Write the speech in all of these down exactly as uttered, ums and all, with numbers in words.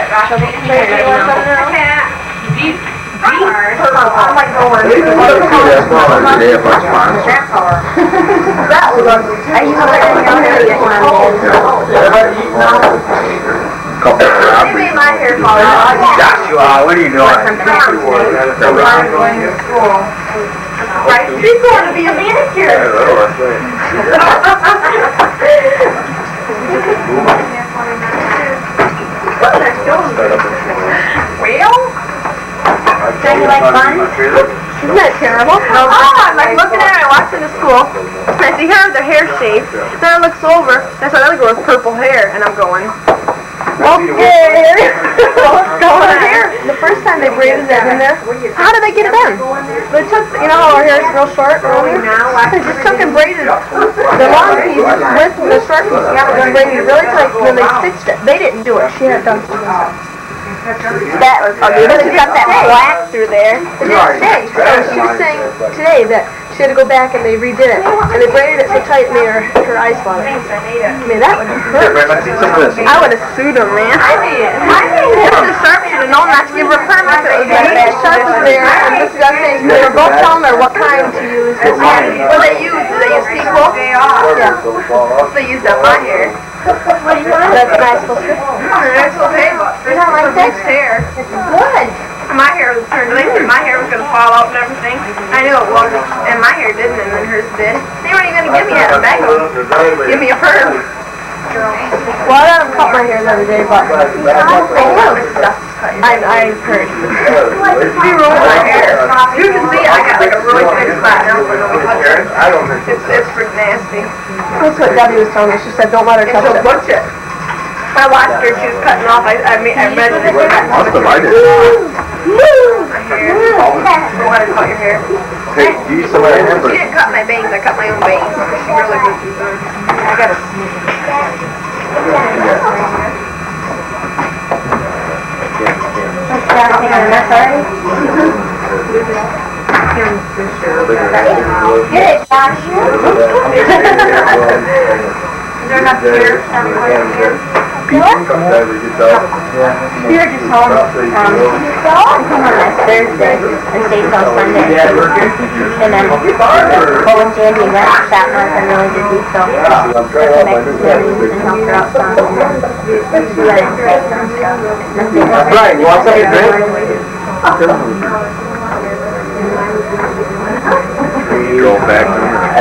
I'm like going. That was ugly. Are you going They made my hair fall out. Joshua, what are you doing? Right, she's going to be a manicure. What the doing? Well? Don't you like fun? Isn't that terrible? No, oh, I'm like looking at her, I watch in the school, and I see her with her hair shaved, then I looks over, and I saw another girl with purple hair, and I'm going, okay, what's going on here? The first time they braided that in there, how did they get it in? They took, you know how her hair is real short earlier? They just took and braided the long piece with the short piece, and braided it really tight, and then they stitched it. They didn't do it, she had done it. That was ugly. But you got that black through there. It didn't stay. So she was saying today that she had to go back and they redid it. And they braided it so tight and made her, her eyes fall out. I mean, that would hurt. I would have sued them, man. I mean, Mister Sharp should have known not to give her a permit. Mister Sharp was there, and Mister Gus saying they were both telling her what kind to use. What they use? Do they use sequel? Yeah. They use that my hair. What do you want? That's nice. That's okay. You don't like that? Hair. It's good. My hair was turned later. My hair was going to fall out and everything. I knew it wasn't. And my hair didn't, and then hers did. They weren't even going to give me a bag of give me a perm. Well, I let them cut my hair the other day, but I I, I heard. He ruined my hair. You can see I got like a really big spot now. It's, it's pretty nasty. That's what Debbie was telling me. She said, don't let her touch it. Butch it. I watched her, she was cutting off. I, I, mean, I measured it. Awesome, I did. My hair. Don't let her cut your hair. Hey, you use some of that hamburger. She didn't cut my bangs. I cut my own bangs. She really was concerned. I got to sneak it. Get it, Josh. Is there enough here? Everybody here? You're just home. Um, I come on last Thursday and stay till Sunday. And then go with Jamie and rent that month. I'm really busy, so I'll come back to Jamie and help her out some. Do that and take some stuff. Brian, you want something to drink? Go back to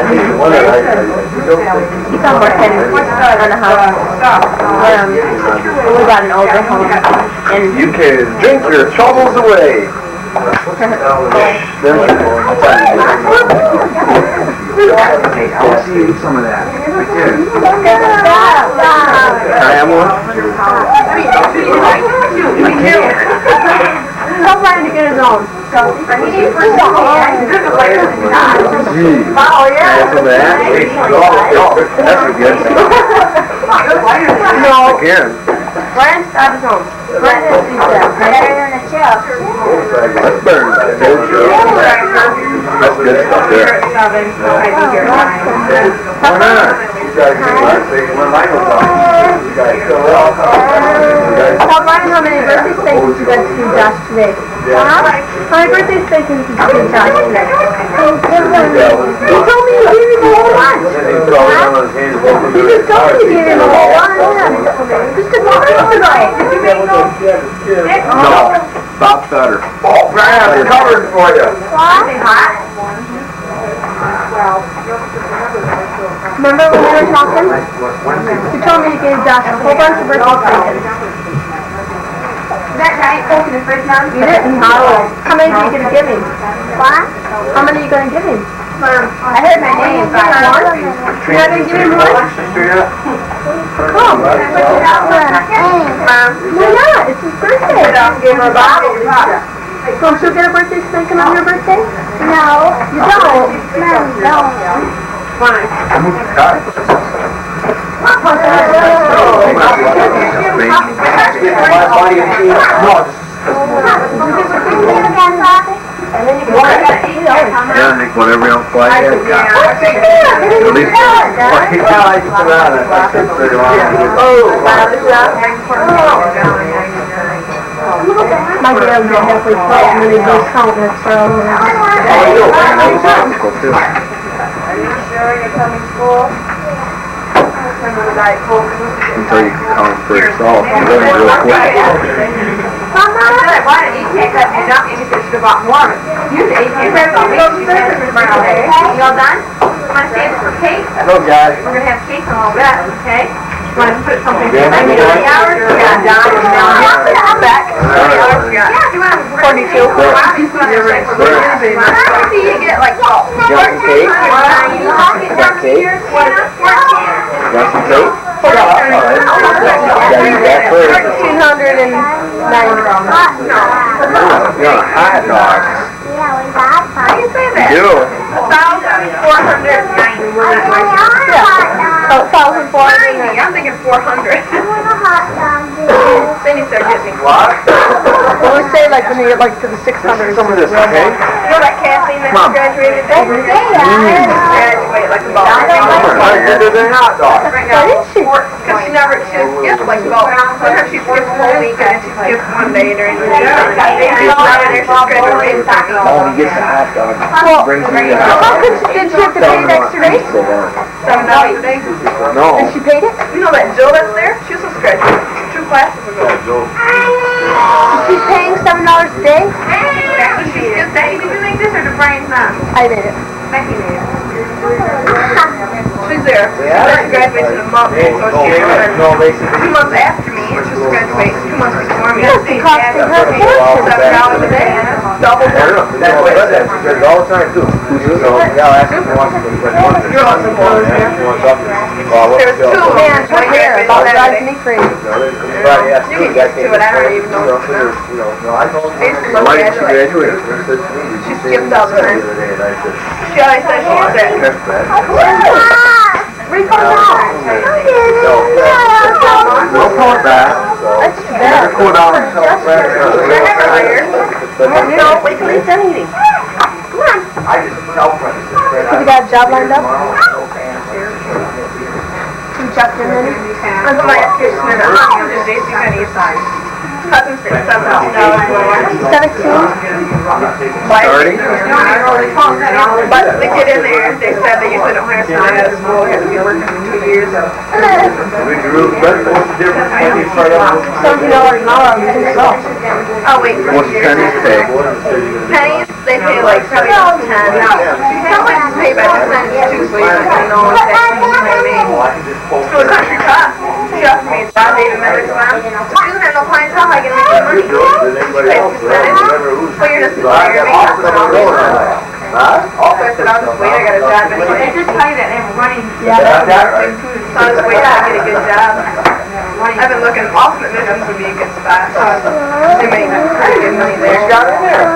He's on working on a house. Um, we got an older home. And you can drink your troubles away. Hey, I want to see you eat some of that. Can I have one? I can't. Tell Brian to get his own. He needs for some. Oh, yeah. Some of that? That's good. No. Again. Brian's got his own. Brian has to eat that. better than a chip. That's better than a That's good stuff there. Why not? Tell Brian how many birthday spankings you got to do Josh today. Huh? How many birthday spankings did you do Josh today? You told me you gave him the whole lunch. You just told me you gave him the whole lunch. Just a few minutes ago. Did you make those? No. Bob Sutter. Oh, Brian, I'm covered for you. What? Hot? Remember when we were talking? You told me you gave Josh a whole bunch of birthday spankings. That giant Coke in the fridge now? You didn't. How many are you going to give him? What? How many are you going to give him? I heard my name. You're not going to give him one? Come. Why not? It's his birthday. Give her a bottle. So she'll get a birthday spanking on your birthday? No. You don't? No, you don't. Fine. Yeah, I think whatever else like that. At least Oh, My dad would get halfway through and then he'd go counting it for all of How are you? That was comical too. Are you sure you're coming to school? Until you can count for yourself. You learn real quick. Mama! I said I wanted eight cakes, I did not, and you said should have bought more. You said eight cakes, I thought maybe she said for tomorrow. You all done? Want to save it for cake? Hello, guys. We're going to have cake in a little bit, okay? Want to put something in? Yeah, I mean, three hours? Yeah, Don, and now back. Three hours, yeah. Yeah, if you want to. forty-two. How do you get like, oh. You got some cake? You got cake? What is it? fourteen. You got some cake? Yeah, all right. Yeah, you got first. thirteen hundred ninety. No. You're on a hot dog. How do you say that? You do. one thousand four hundred ninety. Yeah. Oh, one thousand four hundred ninety. I'm thinking four hundred. Then you start getting me. What? Well, we say like when you get like to the six hundred. Some of this, okay? You know that Kathleen that Mom. graduated today? Graduated like about They're hot dogs. right now. Because she never, she was skipped like about, sometimes she skipped the whole week and then she skipped one day during the week. She's not in there, she's graduated. Oh, he gets a hot dog. Well, Brings me a how hot could she, did she have to pay it extra day? Seven dollars a day. No. And she paid it? You know that Jill that's there? She was just graduated two classes ago. She's paying seven dollars a day? Becky, she skipped that. Did you make this or did Brian's mom? I made it. Becky made it. She's there. She graduates in a month, so she's two months after me, and she's graduating two months before me. Yes, it cost her her portion. Seven dollars a day. Double. That's what it says. She says all the time, too. So, yeah, I'll ask her if she wants to. You're awesome. There's two. Man, her hair about drives me crazy. You can get to it. I don't even know what's going on. I used to love Why did she graduate. graduate? She skipped all the time. She always says she's sick. Rico down. We'll call it back. That's too Never bad. cool down until it's ready. They're never hired. No, wait till he's done eating. Come on. I just tell friends. Have you got a job lined up? You checked in any? I'm going to ask you to spend a hundred and J C Penney's time. Cousin said seven thousand dollars more. Seventeen? Starting? But to get in there, they said that you couldn't hire someone out of school, you had to be working for two years. We drew, but what's the difference between you start out? Seventeen dollars an hour, you can sell. Oh, wait. for What's two years. pennies pay? Pennies, they pay like probably about ten. Some places pay by percentage too, so you don't really know exactly what they mean. So the country cop, she offered me a job, David Medrick's mom. She doesn't have no clientele, I can make good money. She pays percentage, but you're just a lawyer, makes nothing else. Huh? So I said, I'll just wait, I got a job. And they just tell you that they have running. Yeah, Got that right? So I'll just wait till I get a good job. I've been looking, Ultimate Missions would be a good spot. They make pretty good money there. Got it there.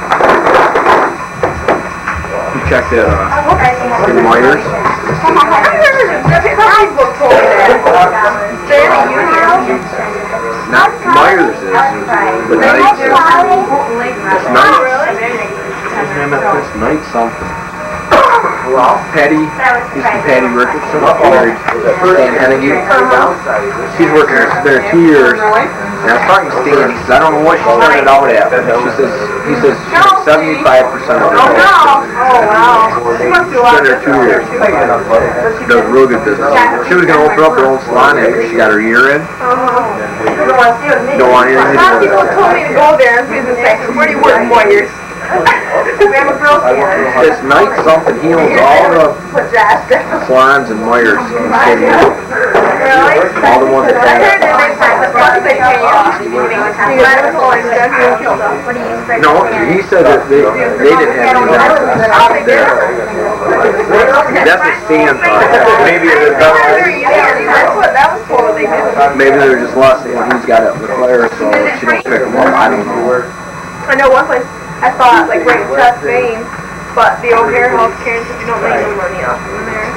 You checked it, uh, Myers? Some people told me that. They're in a union. Not Myers is, but Knight's is. It's Knight's. It's Knight's something. Patty, used to be Patty Richardson, married Stan Hennigan. She's working there two years. And I was talking to Stan, he says, I don't know what she started out at, but she says, he says she makes seventy-five percent of her Oh, pay. no. Oh, wow. She must do a lot Been there of two years. Does real good business. She was going to open up her own salon after she got her year in. You don't want to see with me. Don't want anything A to lot of do people with it. told me to go there and see the sex. Where do you work, Warriors? We have a girl scanner. This Knight something, he owns all the Put Josh down. salons and Myers in the city. Really? All the ones that I heard have. that they find the plus they pay off. Medical and dental. What do you use for No, he said that they, they didn't have any access. Oh, they did? That's what Stan thought. Maybe They're they're done. union. That's what, that was what they did. Maybe they're just lost when he's got it with Claire, so she don't pick him up. I don't know. I know one place, I thought, like right in South Maine, but the O'Hare Health Care and you don't make no money off of them there.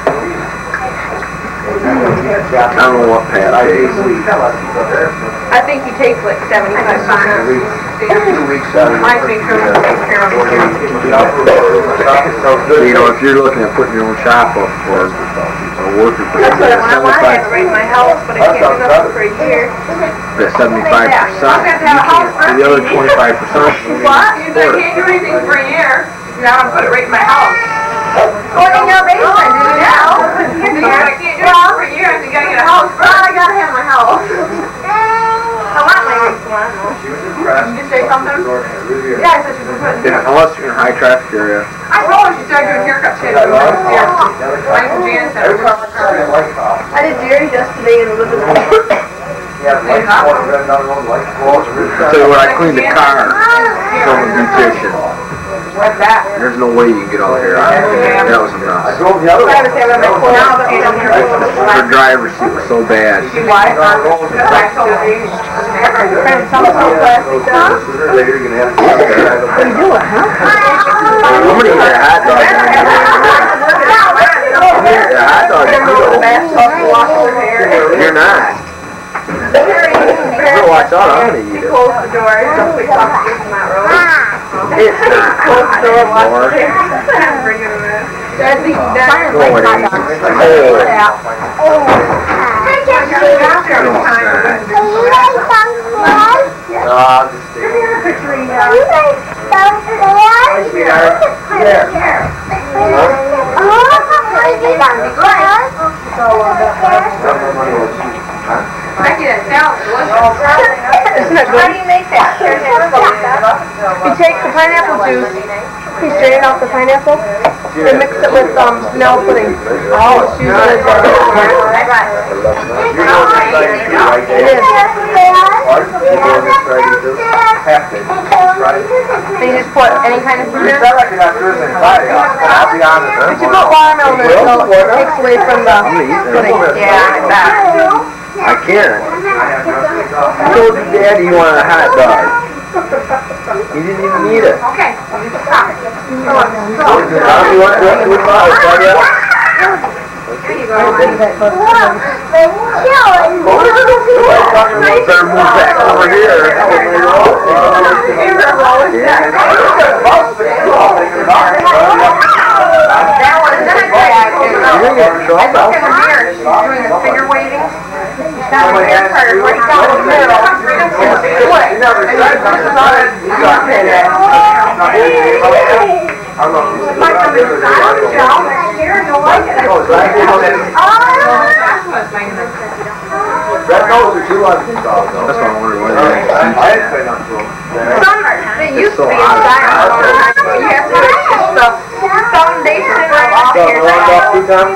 I don't know what Pat pays. I think he takes like seventy-five percent. Mine makes sure he takes care of him. You know, if you're looking at putting your own shop up for worker for That's what I want. I want to have it right in my house, but I can't do nothing for a year. The seventy-five percent, you can't, for the other twenty-five percent. What? You said I can't do anything for a year. Now I'm gonna put it right in my house. Well, in your basement, do you know? I can't do it for a year. I think I gotta get a house. Well, I gotta have my house. I want my basement. Did you say something? Yeah, I said she was putting. Yeah, unless you're in a high traffic area. I told her she started doing haircut shit. I went to Janice and I did Jerry yesterday in the living room. Tell you what, I cleaned the car from the beautician. What's that? There's no way you can get all hair out. That was a mess. Her driver's seat was so bad. Why? What do you doing, huh? I'm gonna eat a hot dog. I'm gonna eat a hot dog. You're not. I'm gonna watch out. I'm gonna eat it. Close the door. Don't put yourself in that road. It's not. Close the door. Watch the hair. Bring it in. That's the that's Go like ahead. hot dogs. Oh. Uh, just stay. I get it. Sounds delicious. Isn't it good? How do you make that? You take the pineapple juice, you strain off the pineapple, and mix it with um, vanilla pudding. Oh, it's usually good. It is. So you just put any kind of fruit in it? But you put watermelon in it, so it takes away from the pudding. Yeah, I bet. I can't. I told you, Daddy, you wanted a hot dog. He didn't even need it. Okay. Stop. Tom, you want to do it? I'll tell you. There you go. Better move back over here. That one is You're going to show up now. She's doing the finger waving. She's got her hair part right down the middle. What? My something style job. Sharon don't like it. That nose is too long. That's what I wonder what it is. Some are, they used to be in style. You have to put the foundation of all hair.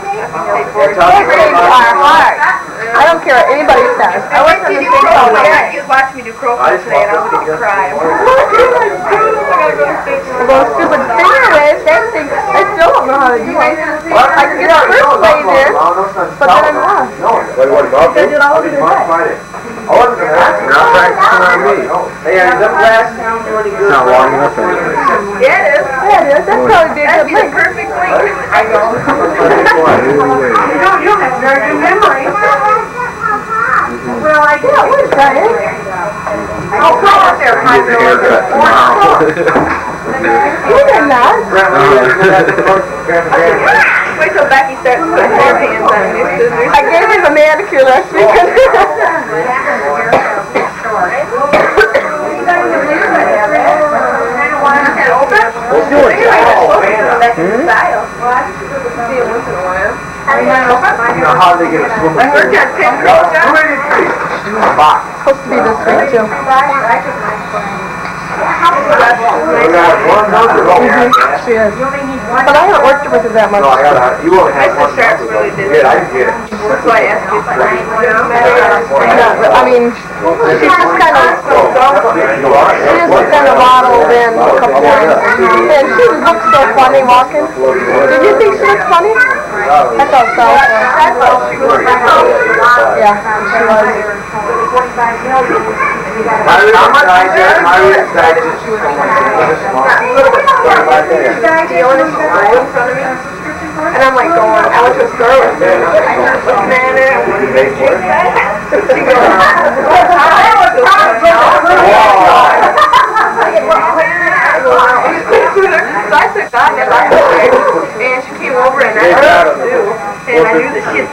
I don't care what anybody says. I was in the same color. You watched me do crochet today and I was going to cry. Those stupid finger waves, that thing, I still don't know how to do it. I can get the first wave in, but then I'm lost. I did all of it today. You're not practicing on me. It's not long enough anyway. Yeah, it is. Yeah, it is. That's probably be a good link. Perfect link. I know. You don't, you don't have very good memory. Well, I did. What is that? I'll play up there. Get the haircut tomorrow. You did not. Wait till Becky starts putting hair pans on these scissors. I gave her the manicure last week. Let's do it. You know how they get a swimming I worked at Pinterest. Supposed to be this week too. Mm-hmm. She is. But I haven't worked with her that much. No, I gotta, you won't have one. Sister Sharp's really busy. Yeah, I get it. That's why I asked you if I yeah, but I mean, she's just kind of, she just kind of waddled in a couple times. And she looked so funny walking. Did you think she looked funny? I thought so. I thought she was funny. Yeah, she was. How much I get, my excited. Do you want to smile in front of me? And I'm like going, I went to a store with her. I started looking at her. She goes, I was So I took that and I left her. And she came over and I knew, and I knew that she had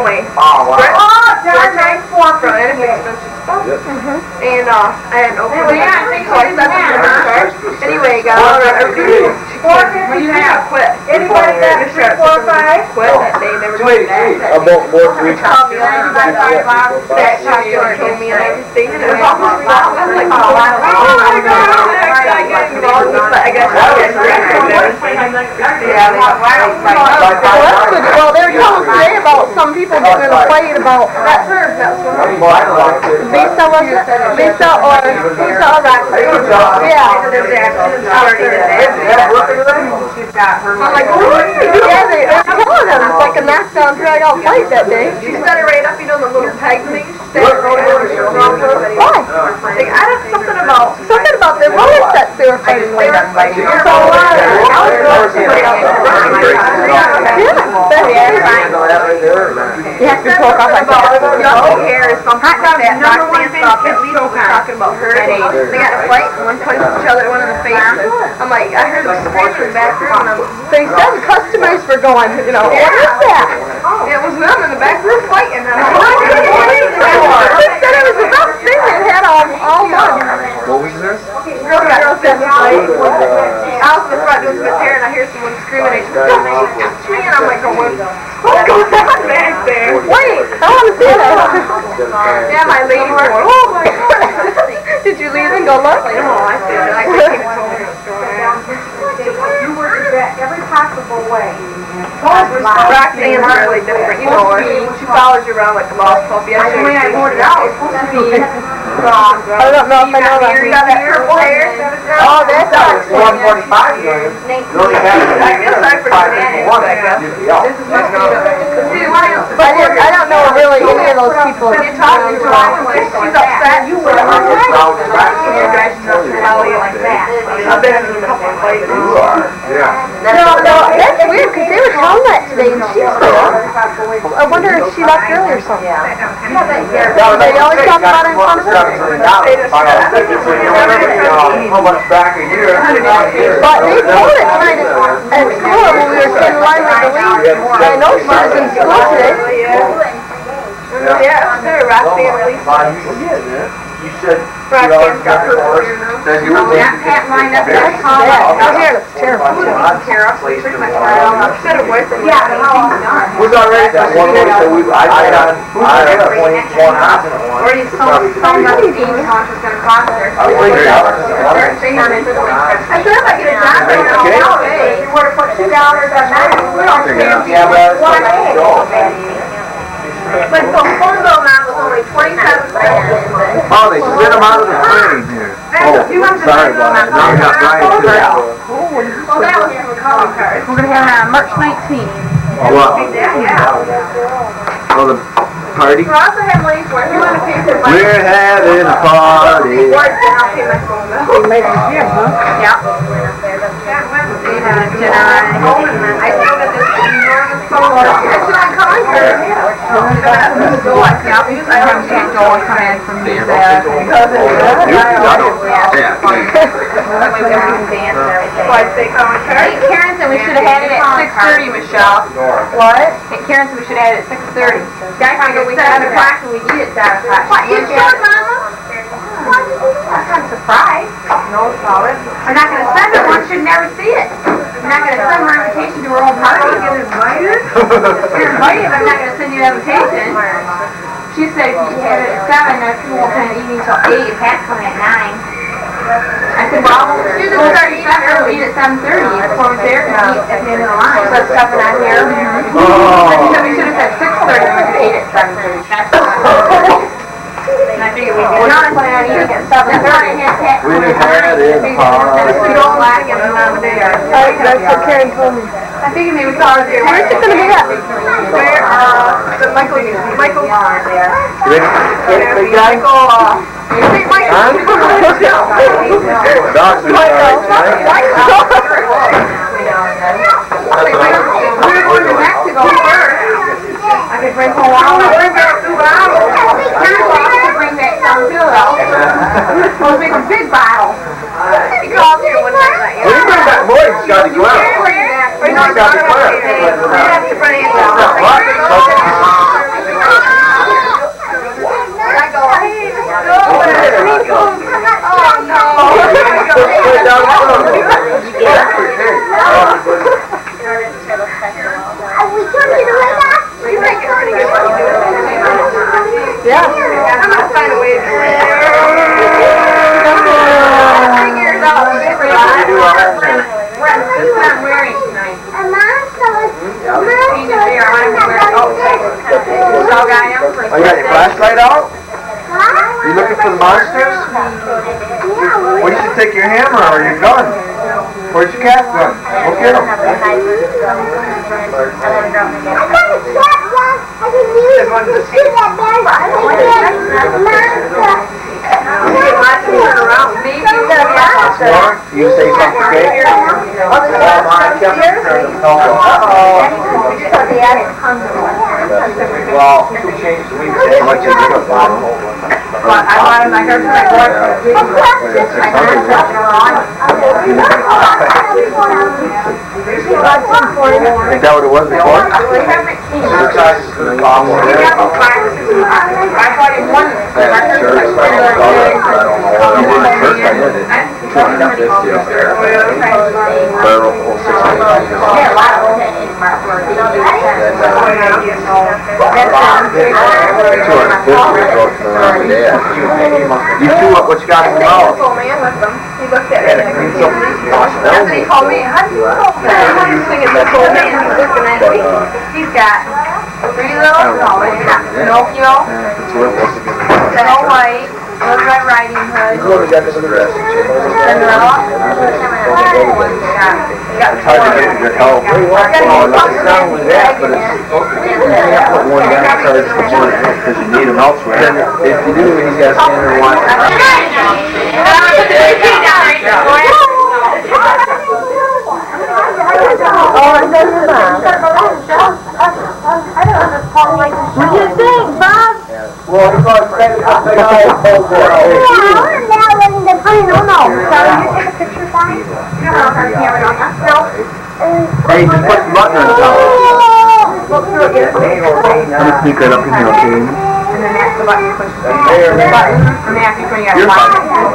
anyway. Oh, wow. Four times four for anything expensive stuff. And uh, I had no clue. So I slept in the car. Anyway, got out of everything. When you have quit. Anybody got three, four, five? Quit that day. They were doing that. About more three. Called me on that popular told me and everything. And it was almost like, oh my God. I get involved with that. I guess I get yeah, they got wild. Well, they were telling today about some people getting in a fight about That's her. That's her. Visa, was it? Visa or Visa or yeah. She's got her. I'm like, what? Yeah, they, they were telling them it's like a knockdown, drag out fight that day. She set it right up, you know, the little peg thing. She set it right over her wrong. Why? Like, I don't something about Something about their roller sets they were fighting with. So, You have to talk off like that. Yellow hair is something like that. Roxanne stuff. At least we're talking about her. They got in a fight and one punched each other, one in the face. I'm like, I heard them screaming in the back room. And I'm, They said customers were going, you know, what is that? it was them in the back room fighting. And I'm like, They said it was the best thing they had all, all month. What was this? girl got in a fight. I was in the front doing some hair and I hear someone screaming and she's like, don't touch me. And I'm like, going, what's going on back there? Wait, I want to see that. Yeah, my lady going, oh my God. Did you leave and go look? No, I said, I think he was home in the store. You work that every possible way. Roxanne's really different, you know her. She follows you around like a lost puppy. I The way I wrote it out, it's supposed to be strong. I don't know if I know that. You got that purple hair? Oh, that's not one forty-five, you only have it. I feel sorry for shenanigans, I guess. This is supposed to be the... But I, didn't, I don't know really any of those people. When you're talking to her, she's upset. You were like that. I've been in a couple of fights. No, no, that's weird because they were telling that today and she's there. I wonder if she left early or something. They always talk about it in front of her. How much back a year? But they told it tonight at, at school when we were sitting in line with the lead. I know she was in school today. Yeah, sure, Roxanne at least. You said Roxanne's got purple hair now. that you were That hat lined up there. Her hair looks terrible too. Kara, pretty much right on. She said her boyfriend was Yeah, how it's done. was already that one way, so we, I had on, I had a twenty-one ounce in it Or once. you told somebody how much it's gonna cost her. I was thinking, I was I said if I get a job right now, You would've put two dollars on that. We don't pay yeah, but one it's day. but the phone bill now was only twenty-seven cents. oh, they spit them out of the frame here. Oh, sorry about it. Now we got Brian too. Well, that was from a calling card. We're gonna have it on March nineteenth. What? Yeah. Oh, the party? We also have money for it. You want to pay for my We're having a party. work, then I'll pay my phone bill. Yeah. They had dinner and I still got this enormous phone bill. It's not calling card. I haven't seen Joel come in from his, uh, So I'd say calling card. Hey, Karen said we should have had it at six thirty, Michelle. What? Hey, Karen said we should have had it at six thirty. Guys, I go we seven o'clock and we eat at seven o'clock. What, you should, Mama? I'm not surprised. No, solid. I'm not gonna send her one, she'd never see it. I'm not gonna send her an invitation to her own party. Get invited? You're invited, but I'm not gonna send you an invitation. She said if you have it at seven, if you won't come eating till eight, if Pat's coming at nine. I said, well, we'll start eating at seven, we'll eat at seven thirty. Before we there, we eat at the end of the line. So that's seven on here. Oh. She said we should have said six thirty, we could eat at seven thirty. And I figured we did not plan on eating at seven thirty. We had it a party. We don't like it another day. I, that's what Karen told me. I figured maybe we thought it was Where's it gonna be at? Where, uh, the Michael, Michael, there. Big guy? Michael, uh, Saint Michael. Dogs are nice, right? We were going to Mexico first. I could bring home all the bring back two bottles. Karen said I could bring back some too, though. We'll make a big bottle. He called here one night, like, Well, you bring back more, you just gotta go out. We're not going to have to run in. take your hammer or your gun. Where's your cat gun? Go get him. You say something, okay? Well, we changed the week. How much is it? I wanted my girlfriend to work for the Is that what it was before? I thought it won. You two, what, what you got in the mouth? He looked at me. Anthony called me. How do you know that? He's singing this whole man. He's got three little dolls. He's got Pinocchio, Snow White, Little Red Riding Hood, Cinderella. It's hard to get your help. Well, nothing wrong with that, but it's, you can't put one down and charge for one because you need them elsewhere. If you do, he's got to stand there and watch it. What do you think, Bob? Well, he's going to spend it on the whole world. No, no. Hey, just put the button on top. I'm gonna sneak right up in here, okay? And then that's the button push. The button, and then after you bring it out.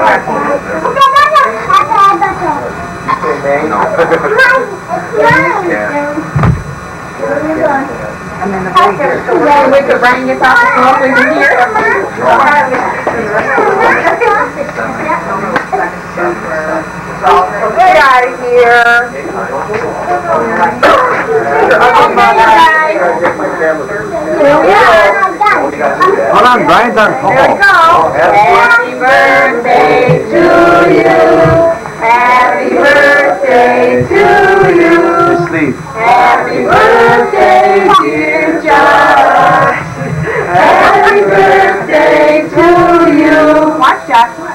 And then the breaker. So wait till Brian gets off the smoke, we can hear. Get out of here. Hold on, Brian's on phone. There we go. Happy birthday to you. Happy birthday to you. Just leave. Happy birthday, dear Josh. Happy birthday to you. Watch, Josh. Watch.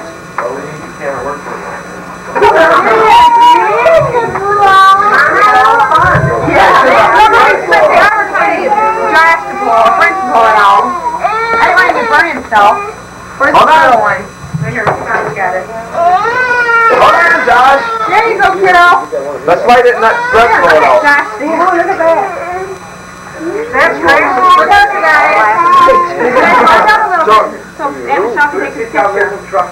Josh to blow. French blow it all. I didn't want him to burn himself. Where's the other one? Right here. Josh got it. Hold on, Josh. There you go, kiddo. Let's light it and not stretch Look it at out. Josh. Oh, look at that. That's great. Look at that. Watch out a little bit. So, Aunt Shaw can take a picture. Let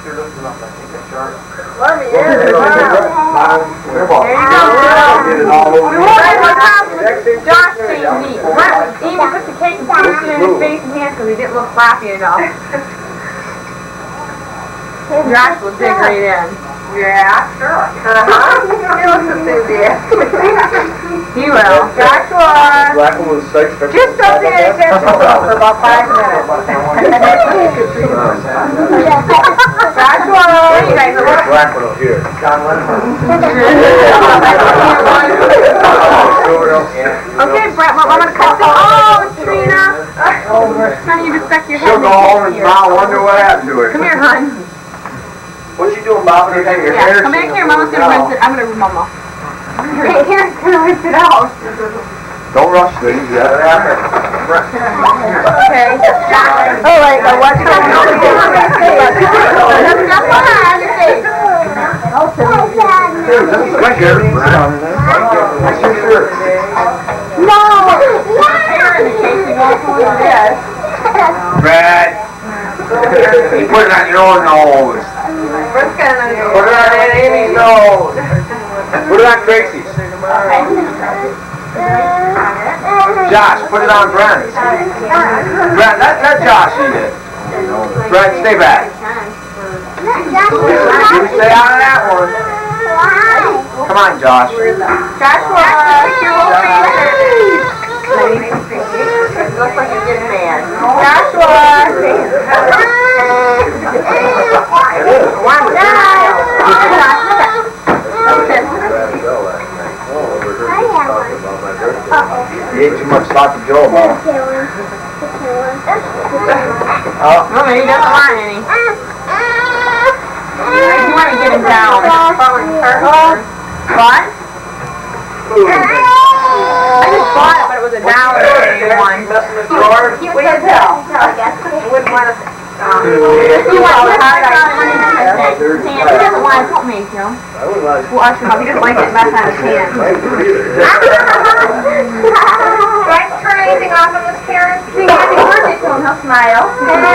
me in. There you go, kiddo. Josh stayed neat. Amy put the cake and pushed it in his face and hands because he didn't look floppy enough. Josh will dig right in. Yeah, sure. Uh-huh. He looks enthusiastic. He will. Joshua. Black one was six. Just don't pay attention for about five minutes. Joshua. Where you guys are? Black one over here. John Okay, Brett, well, I'm going to cut this. Oh, Trina. Honey, you just stuck your head She'll go home and smile, wonder what happened to her. Come here, hon. What's she doing, Bob? Your Yeah, hair come back here. Mama's going to rinse it. I'm going to, Mama. Right here, it's going to rinse it out. Don't rush things. You gotta have it. Okay. All right, now watch how you do it. That's not fine. Your face. Quick, Gary. What's your shirt? No! Here in the case you won't believe this. Brad. You put it on your own nose. What's going on? Put it on Aunt Amy's nose. Put it on Gracie's. Josh, put it on Brent. Brent, let, let Josh eat it. Brent, stay back. You stay out of that one. Come on, Josh. Joshua, your whole face. It looks like you're getting mad. Joshua. You ate too much sloppy Joe, Mama. Oh, no, he doesn't want any. You want to get him down. What? I just bought it, but it was a dollar one. He would tell. He wouldn't want to. He wants to hide it. He doesn't want to put me, you know. Well, I should he doesn't like it mess on his hands. Do I turn anything off on this Karen? Sing happy birthday to him, he'll smile.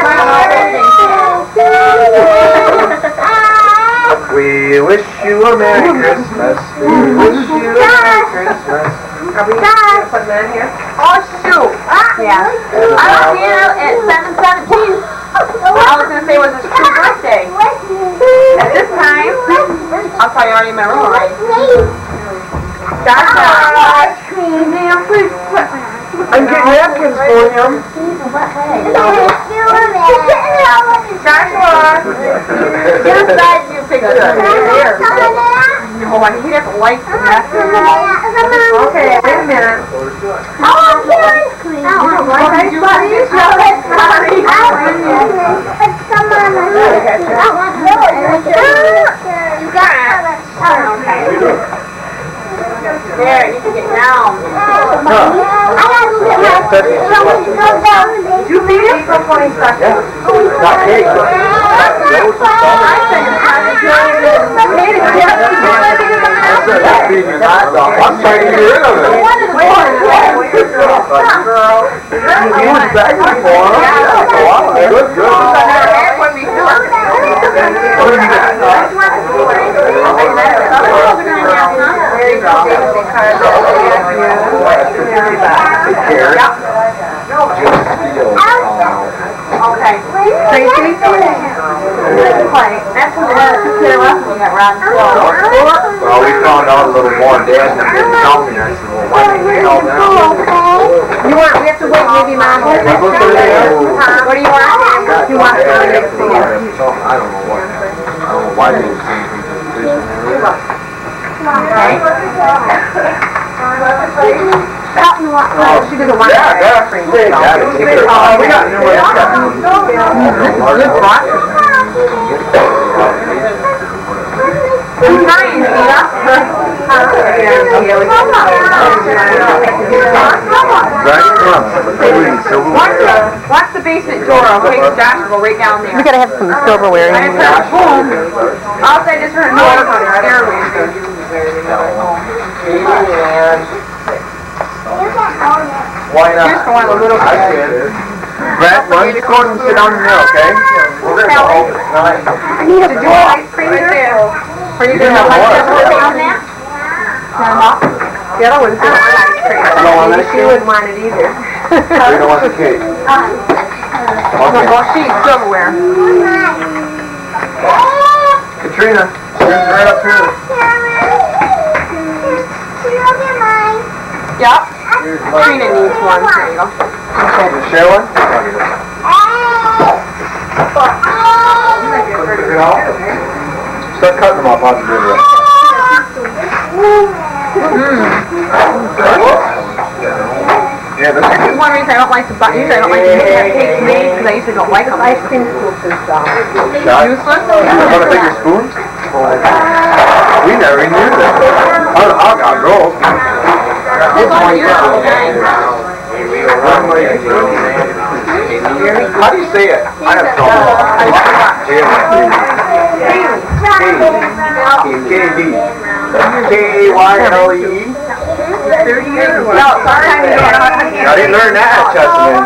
We wish you a Merry Christmas. We wish you a Merry Christmas. Are we gonna put them in here? Oh, shoot. Yeah. I was here at seven seventeen. I was going to say it was his true birthday. At this time, I'll tell you already in my room already. Josh, Ma'am, please. I'm getting napkins for him. Joshua, get aside you picture. Here. Hold on, he doesn't like the message. Okay, wait a minute. Oh, Karen. What did you want to show it? Sorry. You got it. There, you can get down. Did you beat it? April twenty-second. Not cake. I'm trying to get rid of it. Girl. You used that before. Wow, good, good. What do you got? Okay. Tracy? That's what the kid Russell got around the floor. Well, we found out a little more. Dad didn't tell me. I said, well, why didn't you tell them? You want, we have to wait maybe, Mom. What do you want? You want to go next to him? I don't know what. I don't know why they were changing the position there. Okay. Oh, she doesn't want Yeah, that's to. great. Got it. Oh, we got new ones. Good boxes. I'm trying, Tina. Watch the, watch the basement door, okay? Because Josh will go right down there. We gotta have some silverware I in just heard a boom. Outside, just heard a noise on the stairway. Why not? Just for one of the little I kids. did. Brett, why don't you go and sit down in there, okay? We're gonna go home tonight. I need a bowl ice cream Right there. there. Are you You gonna have have more. one? On that? The other one's not ice cream. You don't want Maybe ice she cream? wouldn't want it either. We don't want the cake. Okay. Well, she's silverware. Katrina, here's right up here. Yep. Here's Trina needs one. There you go. You share one? Start cutting them off out the video. Yeah, this That's is one reason I don't like to buy. Usually I don't like to have cakes made because I usually don't like them. Ice cream scoop is uh, shot. Useless. You want to take a spoon? We never even knew that. I'll, I'll, I'll go. This one usually nice. How do you say it? I have trouble. K D. K A Y L E. Thirty years. No, sometimes you don't know how to I didn't learn that at Chesapeake.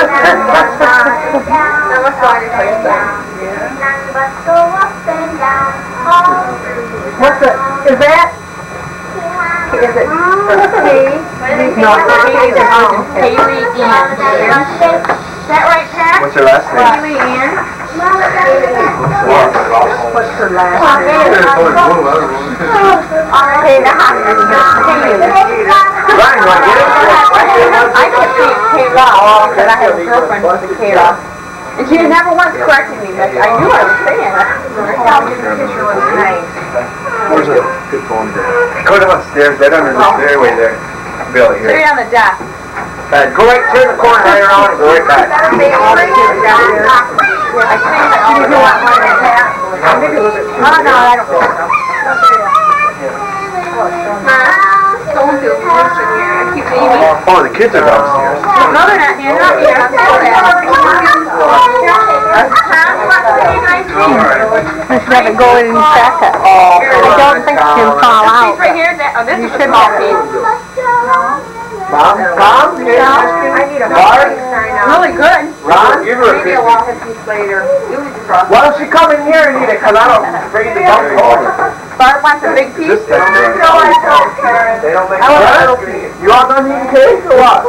what's the, is that, is it K? No, Kaylee Ian. Kaylee Ian. Is that right, Pat? What's her last name? Kaylee Ian. What's her last name? Ryan, you want to get it? I could say Kayla, but I have a girlfriend who's a Kayla. And she never once corrected me, but I knew I was saying it. Where's the good phone there? Go downstairs, right under the stairway there. Bill, here. Straight on the desk. Uh, go right, turn the corner right around and go right back. All the kids down there. I think that all the want one and a half. Maybe a little bit. Oh, no, I don't think so. Someone feels worse in here. I keep leaving. Oh, the kids are downstairs. No, they're not here. Not here. I'm sorry. I should have it go in and check it. I don't think it can fall out. Right here. Oh, this is a small piece. Mom? Mom? Yeah. I need a Bart? really good. Ron? Give her a Maybe a fifty. walk a piece later. Why don't you come in here and eat it? Because I don't bring the dump home. Bart wants a big piece. They don't make No, I don't, Karen. They don't make I want a what? little piece. You all done eating cake or what?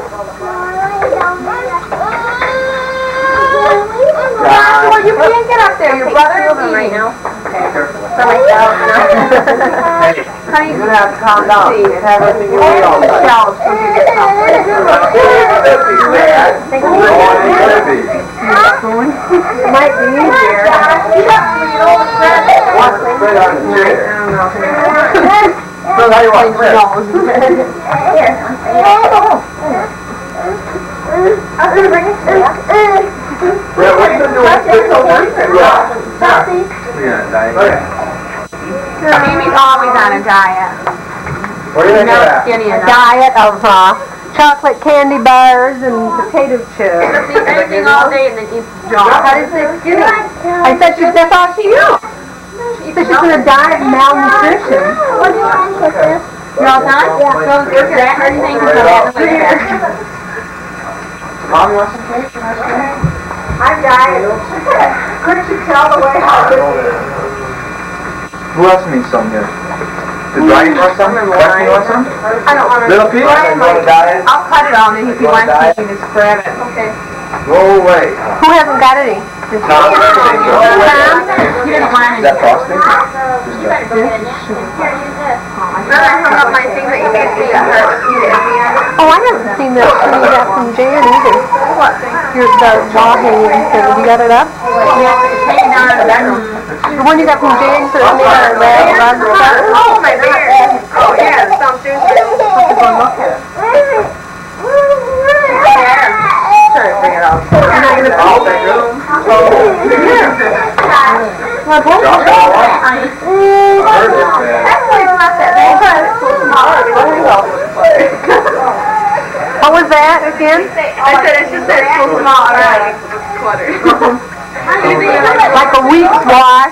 Well, you can't get up there. Your brother is eating right now. For myself, you know. Honey, You're going to have to calm down. You can't have everything you eat all the time. shelves so you get comfortable. It might be easier. What's the spread on the chair? I don't know. So how you want it? I was gonna bring it to you. Yeah, what are you doing? Yeah. Mimi's always on a diet. What are you Never at? skinny A enough. diet of uh, chocolate candy bars and potato chips. Doesn't eat anything all day and then eats junk. How does it skinny? I said she, that's all she knew. She said she's going to die of malnutrition. What do you want with this? You all done? So is that everything? So that's what it is. Mom, you want some cake? Can I have some cake? I'm dying. Couldn't you tell the way how this Who else needs some here? Did Ryan want some? Weston, you want some? I don't want to. Little piece? You want to diet? I'll cut it on and if you want to, you can just grab it. Okay. Go away. Who hasn't got any? Tom, take it. You didn't want Is any. that frosting? Here, use this. Remember I hung up my thing that you made me at her with you at the end? Oh, I haven't seen that thing you got from Jan either. What thing? Your, the wall hanging thing. Have you got it up? Yeah, it's hanging down in the bedroom. The one you got from Jan, so it's made out of red rug stuff? Oh, my beard. Oh, yeah, it's downstairs. Have to go look at it. Sure, bring it out. I'm not gonna All see day. it. Well, both of them. I heard it, man. What was that again? I said it's just that it's so small. I'm like cluttered. Like a week's wash.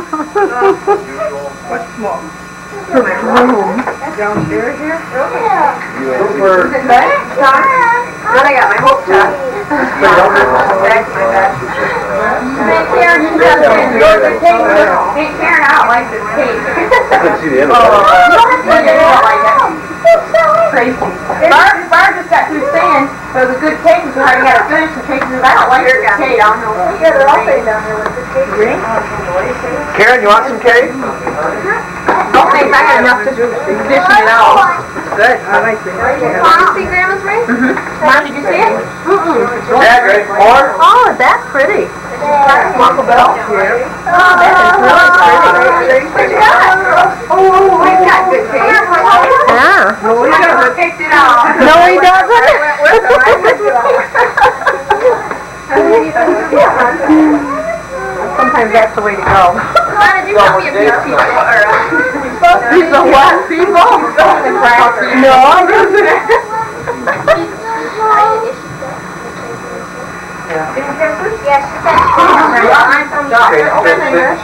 What's small? For my room. Downstairs here? Super. Then I got my hope top. Back to my bed. Hey, Karen, you got the cake. Hey, Karen, I don't like this cake. I couldn't see the end of Oh, it. you don't like it. Crazy. Barb, Barb just got through saying it was a good cake until I got it finished. The cake says, I don't like this cake. I don't know. Yeah, they're all sitting down there with the cake. Karen, you want some cake? Don't think I got enough to dish it out. Good. I like this. Did you see Grandma's ring? Mom, did you see it? Mm-mm. Yeah, great. More? Oh, that's pretty. Uncle Bill? Yeah. Oh, that is really pretty. What you got? Oh, we got good cake. Yeah. No, we never picked it out. No, he doesn't. Sometimes that's the way to go. Did you tell me a piece of people? Or a Piece of what? people? No, I didn't. Yes, she said she I'm from Doctor. Open the nurse.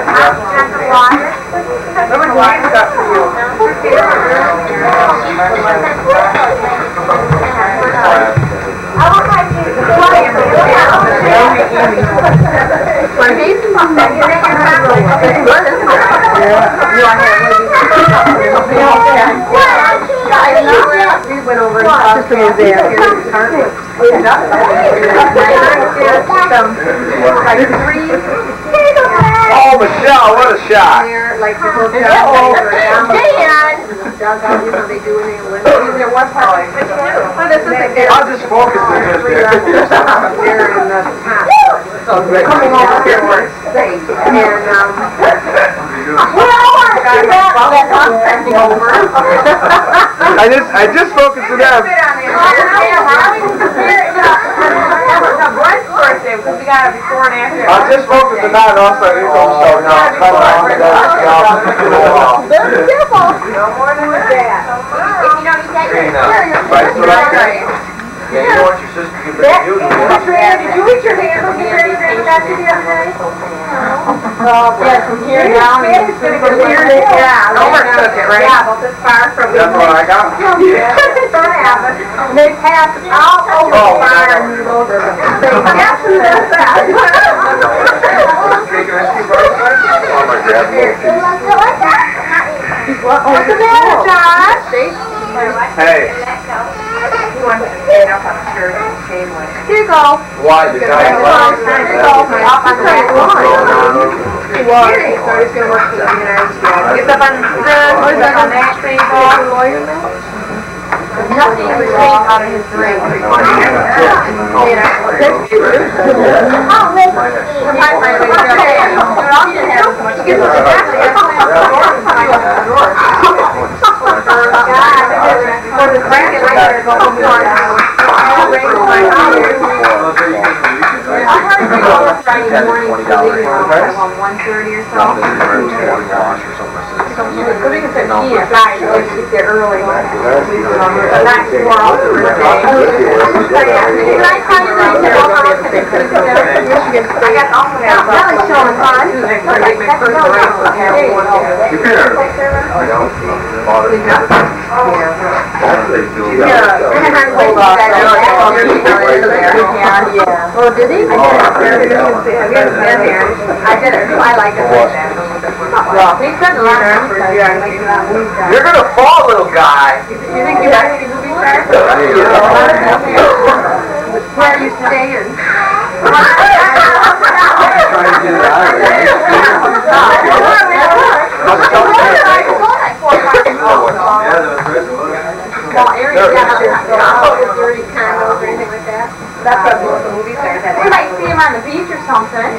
Remember what I got for you? We went over and talked to him there. Like three. Oh, Michelle, what a shot. There, like the hotel. Dan! You know, they do when they live. There was part of it. Oh, this is like they're I'll just focus on this there. there in the top. So they're coming over here where it's safe. And, um, well, I I just, I just focused to them. I just focused on that, and also it goes so now. Very careful. No more than that. If you don't eat that, you're Right, so that's right. Yeah, you know what your sister can bring you. Did you eat your hamburger and bring it back to the other day? Yeah, from here down. It's gonna go here. Yeah. Homer took it, right? Yeah, but this far from. That's what I got. They pass all over the fire and move over them. They pass through that fast. Oh my God. What's the matter, Josh? Hey. He wants to stand up on a shirt and chain link. Here you go. Why? The guy Up on the back line. He was. So he's going to work for the United States. Gets up on the, what is that on that table? Lawyer now? Nothing was taken out of his ring. Oh, let's see. Friday morning, around one thirty or so. Living at fifteen at night, so let's get there early. Not too far off for the day. Can I tell you that I got also have really showing fun. Oh, did he? I did it. I like it. You're gonna fall, little guy. You think you have any movie stars? Where are you staying? Small area, yeah, dirty condos or anything like that. That's what most of the movie stars have. We might see him on the beach or something.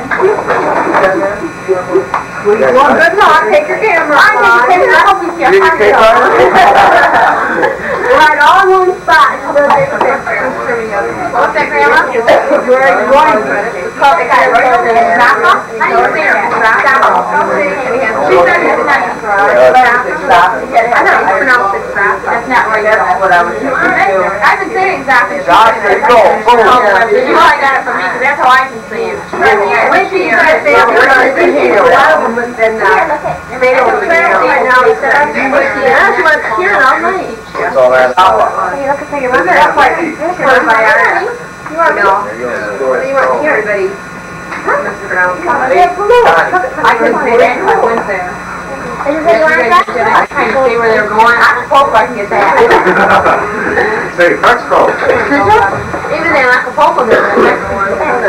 Well, good luck. Take your camera. I take your camera. You need your cake on? Right all in one spot. What's that, Grandma? Where are you going? It's called the guy right over there. Napa? How do you say it? Napa. She said it's nice. I know you pronounce it Napa. That's not right. That's what I was doing. I've been saying exactly. Josh, there you go. Boom. You probably got it from me, because that's how I can say it. When she said they were going to be here, then you made it over there. Now he said, I'm going to be here all night. That's all that's all. You look at the thing, that's like, this is my iron. You want me? You want to hear everybody messing around. I couldn't say that until I went there. Everybody want that? I can't say where they're going. I hope I can get that. Say, Mexico. Even in Acapulco, there's a Mexican.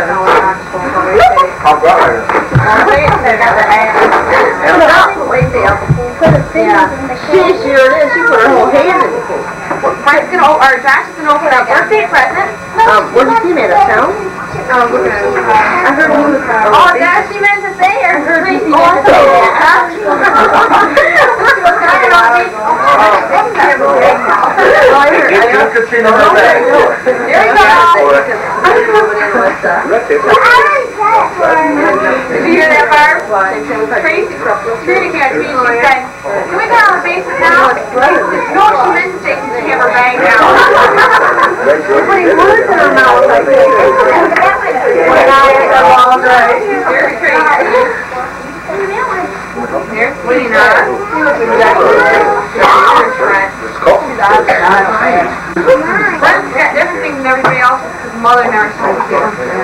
How about it? They got the ass. Yeah. She sure is. She put her whole hand in the cake. Frank's gonna, or Josh is gonna open a birthday present. Um, what did she make a sound? Oh, look at it. I heard he was. Oh, yeah, she meant to say her. I heard Tracy Oh, meant to say that. huh? She was You could see the whole thing. There you go. Did you hear that, Barb? Tracy, Trina came to me and she said, can we go on the bases now? No, she meant to say she have her bag now. Putting words in her mouth like this. Very crazy. Here's Lena. She looks exactly like her. Brent's got different things than everybody else because mother never said it.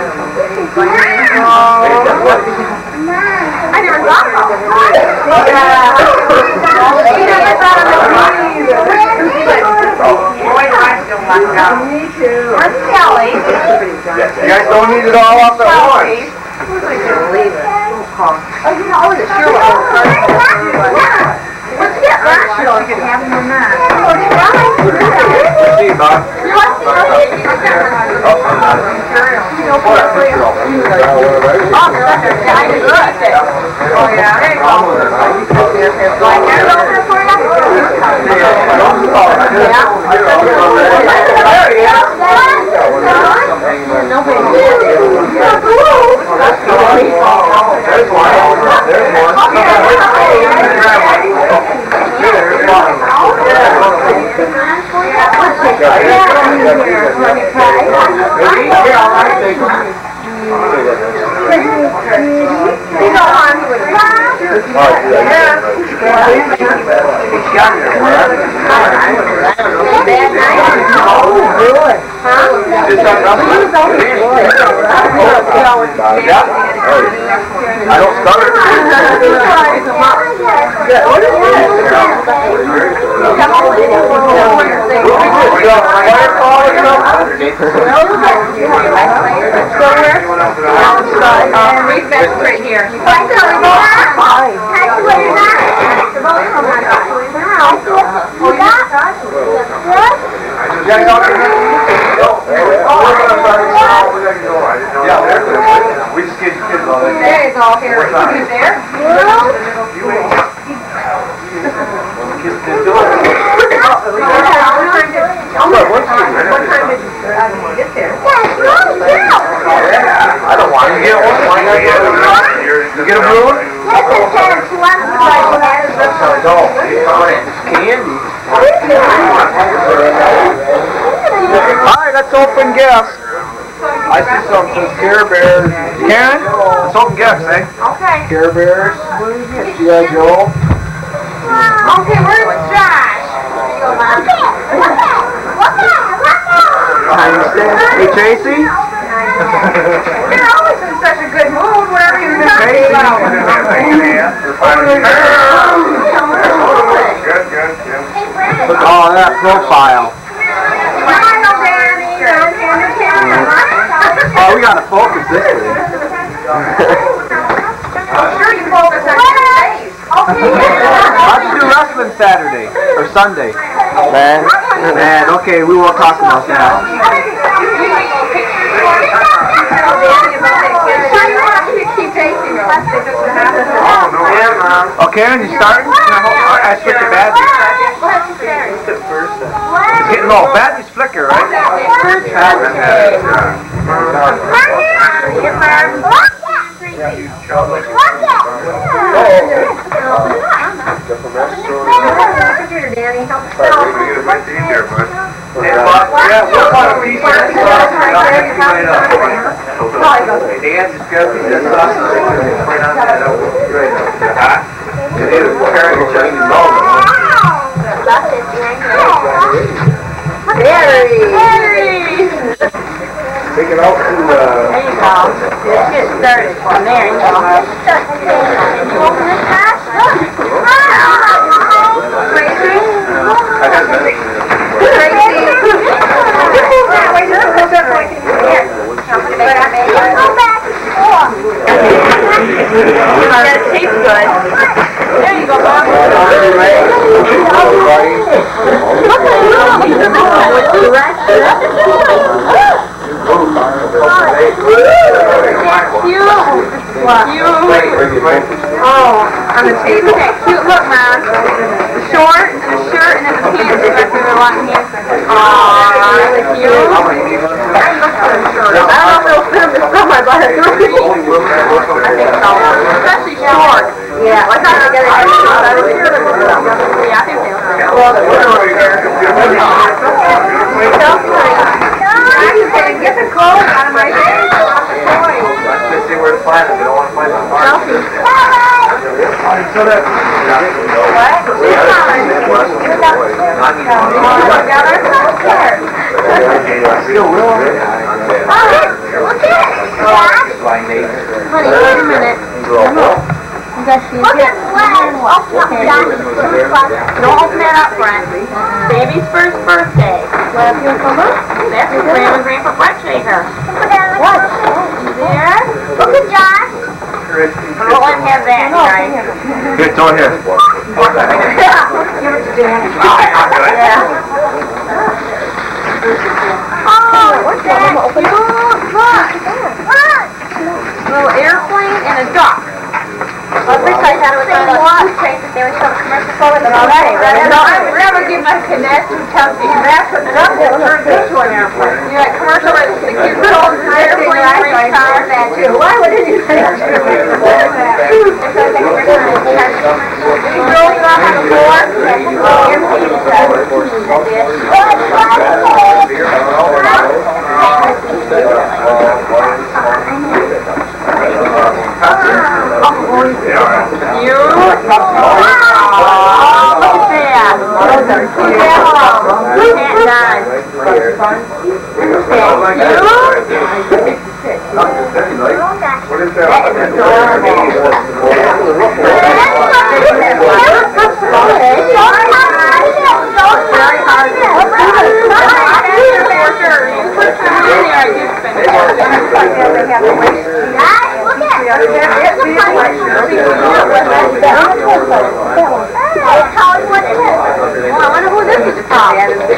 I never thought about it. Yeah. She never thought of it Boy, do I still want to go. Me too. Where's Kelly? You guys don't need it all off at once. I can't believe it. Oh, you know, I wasn't sure what was. What'd you get last year? Like it happened or not? See you, Bob. You want to see her? Oh, yeah. Oh, yeah. I don't start it. Right here. Yeah, we just get kids on it. There you go, here. Is there? Kids can do it. What time did you get there? I don't want to get one. You get a blue one? Candy. Alright, let's open gifts. I see some, some Care Bears. Karen, let's open gifts, eh? Okay. Care Bears. G I Joe. Okay, where's Josh? Hey, Tracy. You're always in such a good mood, whatever you're talking about. Good, good, good. Look at all that profile. Oh, we gotta focus this thing. I'm sure you focus on your face. How'd you do wrestling Saturday? Or Sunday? Man. Man, okay, we won't talk about that. Oh, Karen, you starting? I switch to badges. It's getting low. Badges flicker, right? Yeah, we'll find a piece of that sauce and I'll pick you right up. Dan just got me that sauce right on that up. Right up. Huh? It is carrying your chest and all. Harry! Take it out to the... There you go. Let's get started from there. You go. Can you open this cash? Tracy? I got that. Tracy? That tastes good. There you go, Bob. Which direction? Oh, on the table. Okay, cute look, Mom. The short and the shirt and then the pants. You got the long pants. Aww, really cute. I don't know if it'll fit him this summer, but I think so. Especially short. Yeah, I thought they got it. Yeah, I think they'll fit. Well, the get the clothes out of my face. Let's see where to find them. We don't want to find them. Selfie. So that... What? Still will. Look at it. Honey, wait a minute. You guys see it? Don't open that up, Brent. Baby's first birthday. That's for Grandma and Grandpa Brett Shaker. What? You there? Look at Josh. Don't let him have that, guys. Here, throw it here. Give it to Danny. Yeah. Oh, what's that? Cute. Look. Little airplane and a duck. Every time I was on the train, they were showing commercial for it. Alright, no, I would never give my connect to Chelsea. That's what duck is. Turn this one airplane. You got commercial with the cute little airplane race car. Why would you say that? You girls not on the floor? You? I wonder who this is from.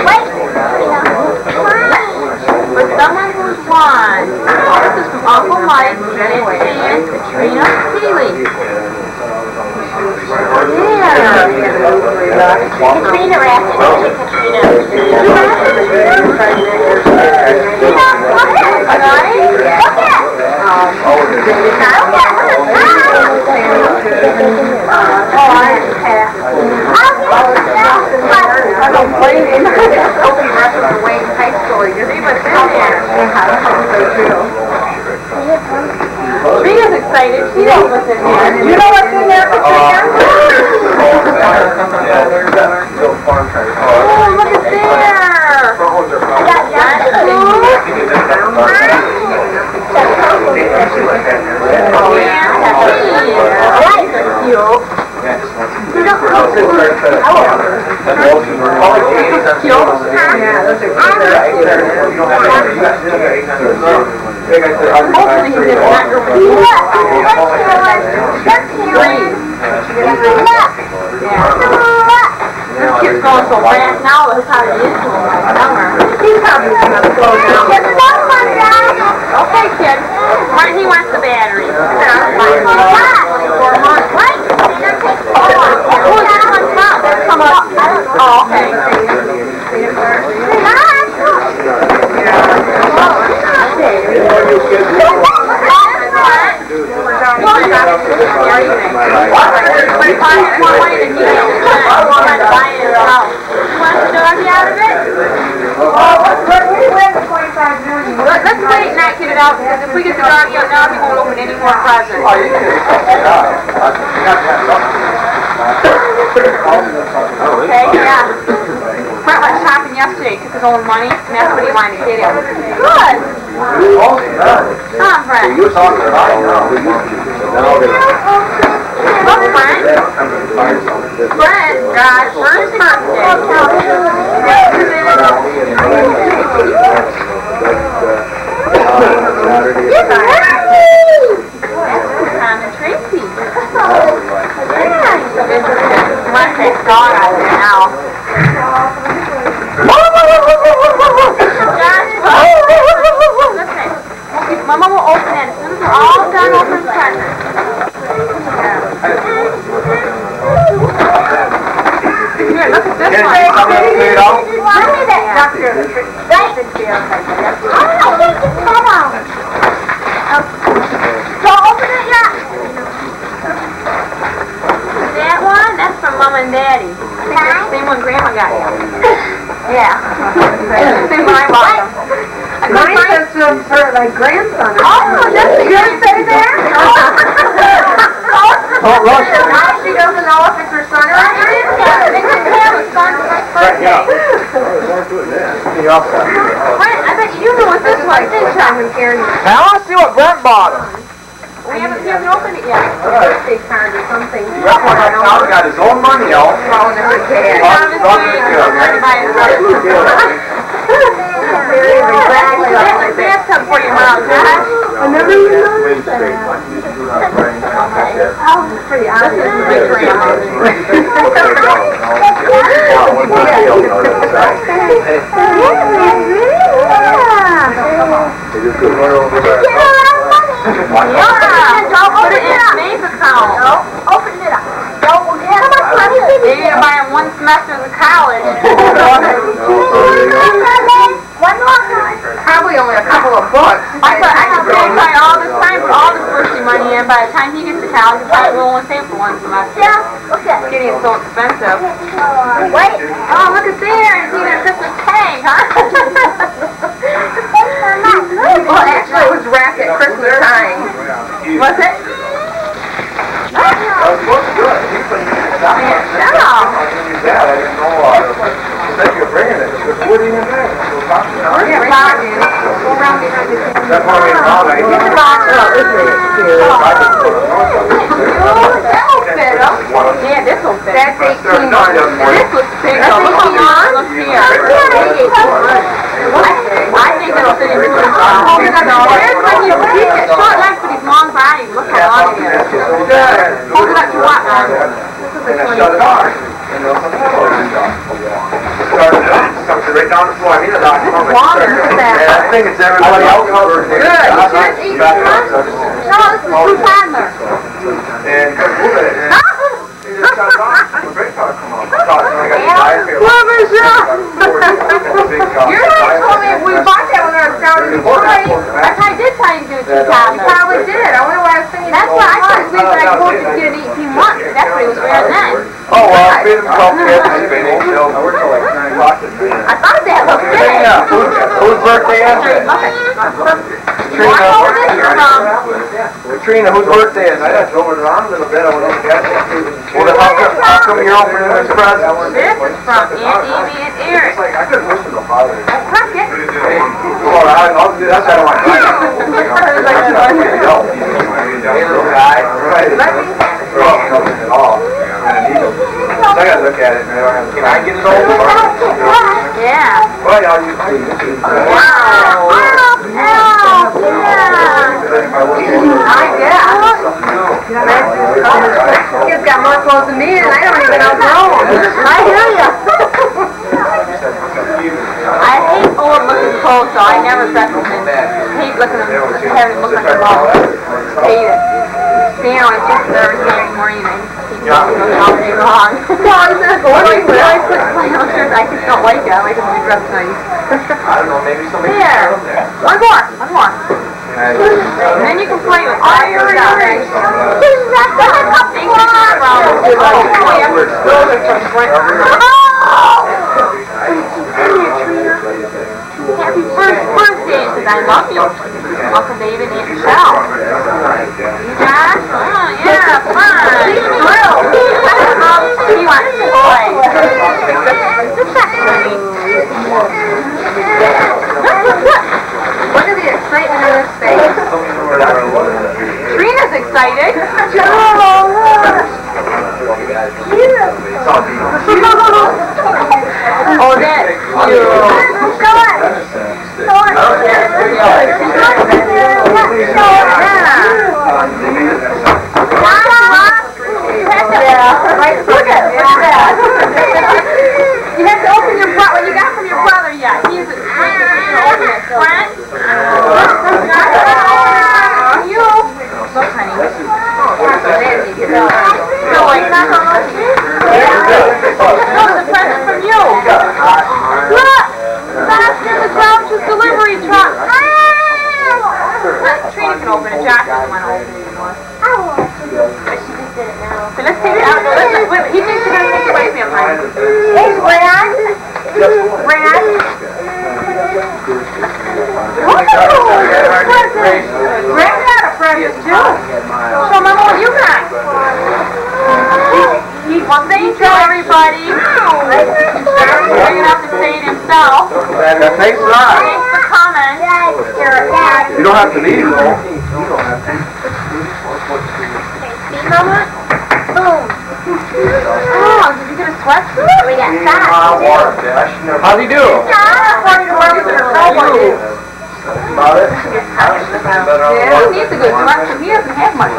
For someone who's won. This is from Uncle Mike and Katrina Healy. Yeah. Katrina wrapped it. Katrina. You wrapped it? Katrina, look at it. Look at it. Trina's excited. She knows what's in there. You know what's in there, Katrina? Oh, look at there. I got This kid's going so fast now, look how it is to him right summer. He's probably going to slow down. Okay, kid. When he wants the battery. Four months. Who is this one from? That's come up. Oh, okay. Let's wait and not get it out, because if we get the doggy out now, we won't open any more presents. Okay, yeah. Brent went shopping yesterday, took his own money, and that's what he wanted to get him. Good! Come on, Brent. Look, Brent. Brent got first birthday. Tom and Tracy. I want to take dog out there now. Listen, Mama will open it as soon as we're all done opening presents. Here, look at this one. Look at that doctor. Right. Oh, I think it's better. Don't open it yet. That one, that's from Mom and Daddy. I think that's the same one Grandma got you. Yeah. That's the same one I bought them. Mine says to her, like, grandson. Oh, does it really say there? Oh, Rush. Now she doesn't know if it's her son or not. They didn't have a son for his birthday. Brent, I bet you know what this one is, Karen. I want to see what Brent bought him. We haven't, we haven't opened it yet. Birthday card or something. Brent got his own money out. Down this way, ready by his Exactly. That's a bathtub for your mom, Josh. I never even noticed that. Oh, it's pretty obvious. This is my grandma. Yeah, don't put it in a bank account. Open it up. Don't get how much money did They need to buy him one semester of college. One more time. Probably only a couple of books. I thought I could save by all this time for all this birthday money, and by the time he gets to college, he probably will only save for one semester. Yeah, look at It's getting so expensive. Wait. Oh, look at there! It's even a Christmas tag, huh? Well, actually, it was wrapped at Christmas time. Was it? Yeah. thinking of bringing it. She goes, what are you going to do? We'll talk to you. We're talking. Go around behind the camera. That's why we found it. Get the box up. This way. That'll fit up. Yeah, this will fit. That's eighteen months. This looks big. eighteen months? Look here. I think it'll fit in. Hold it up. There's when you keep it short legs, but he's long body. Look how long it is. Hold it up to what? This is a twenty. You know, some people are just started it up, something right down the floor. I mean, a lot. Water, look at that. Yeah, I think it's everybody else's birthday. Good. You sure it's eighteen months? No, this is two toddlers. And move it. And he just got it off. The great car come on. I thought, I got the diet here. What was that? You're not told me we bought that when I was down in Detroit. I I did tell you to do it two times. You probably did. I wonder why I was thinking. That's why I thought the reason I told you to get it eighteen months. That's what he was wearing then. Oh, well, I made him come here. I worked till like nine o'clock this morning. I thought that looked good. Trina, whose, whose birthday is it? Trina, Trina, whose birthday is it? I just drove it around a little bit. I went over there. Well, then how come, how come you're opening this present? This is from Aunt Amy and Eric. It's like, I couldn't listen to father. That's not it. Well, I, I'll do that's how I want to Hey, little guy. Right. Nothing at all. I gotta look at it, man. Can I get it over? Yeah. Well, y'all use it. Wow. Wow. Yeah. I guess. He's got more clothes than me, and I don't even outgrow them. I hear you. I hate old looking clothes, so I never dress them in. Hate looking at them, having them look like they're old. Hate it. Stand on a picture every morning, and I keep going all day long. No, I'm not going anywhere. I put flannel shirts. I just don't like it. I like them to be dressed nice. I don't know, maybe somebody There. One more. One more. And then you can play with all your stuff. Thank you, Happy first birthday, because I love you. Uncle David and Aunt Michelle. You guys? Oh, yeah, fun. He's thrilled. He wants to play. Look at the excitement in his face. Trina's excited. Oh, that's you. You have to open your brother. What you got from your brother yet? He's a open it. Friend? You. Look, honey. So, like, not how much it is? No, it's a present from you. Look! That's in the Grouch's delivery truck. Trina can open it. Jack doesn't want to open it anymore. But she just did it now. So let's take it out. Listen, wait, he thinks you're going to take it away from him, honey. Hey, Brad. Brad. Oh, present. Brad got a present, too. So, Mama, what you got? Well, thank you, everybody. He's bringing up to say it himself. Thanks a lot. Thanks for coming. You don't have to leave, though. See, Mama? Boom. Oh, did you get a sweatsuit? We got socks. How'd he do? About it? Yeah, he needs a good sweatsuit. He doesn't have much.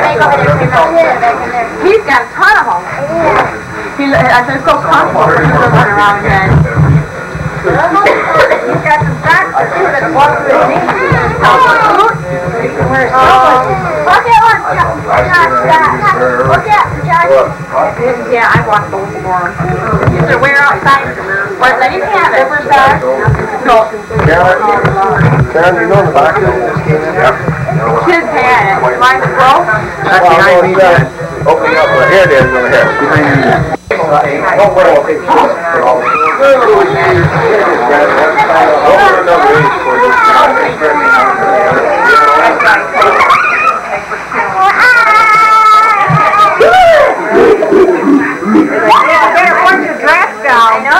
He's got a ton of them. He, I think it's so comfortable for him to run around again. He's got some socks too that walk through his knees. Look at one, Look at Josh. Yeah, I bought those for him. You should wear outside. But let him have it. No. Karen, you know the back of this came in? Yep. Kids had it. Mine was broke. That's behind me. Open up. Here it is over here. Behind me. Don't worry. Better put your dress down. I know.